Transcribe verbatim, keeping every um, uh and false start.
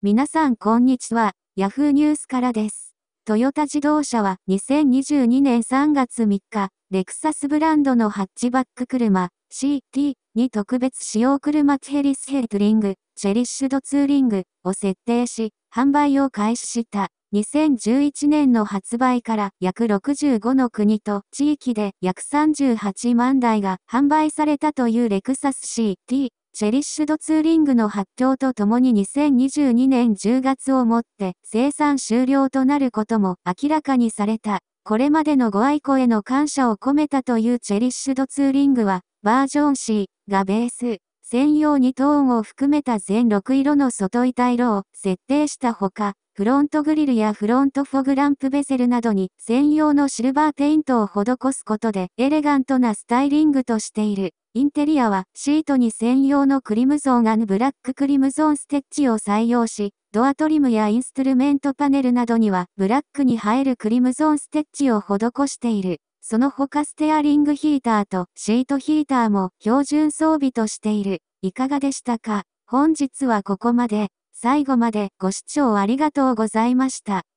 皆さんこんにちは、ヤフーニュースからです。トヨタ自動車はにせんにじゅうにねんさんがつみっか、レクサスブランドのハッチバック車 シーティー に特別仕様車チェリッシュヘッドリング、チェリッシュドツーリングを設定し、販売を開始した。にせんじゅういちねんの発売から約ろくじゅうごの国と地域で約さんじゅうはちまんだいが販売されたというレクサス シーティー。チェリッシュドツーリングの発表とともににせんにじゅうにねんじゅうがつをもって生産終了となることも明らかにされた。これまでのご愛顧への感謝を込めたというチェリッシュドツーリングは、バージョン シー がベース、専用にトーンを含めた全ろくいろの外板色を設定したほか、フロントグリルやフロントフォグランプベゼルなどに専用のシルバーペイントを施すことでエレガントなスタイリングとしている。インテリアはシートに専用のクリムゾン&ブラッククリムゾンステッチを採用し、ドアトリムやインストゥルメントパネルなどにはブラックに映えるクリムゾンステッチを施している。その他ステアリングヒーターとシートヒーターも標準装備としている。いかがでしたか？本日はここまで。最後までご視聴ありがとうございました。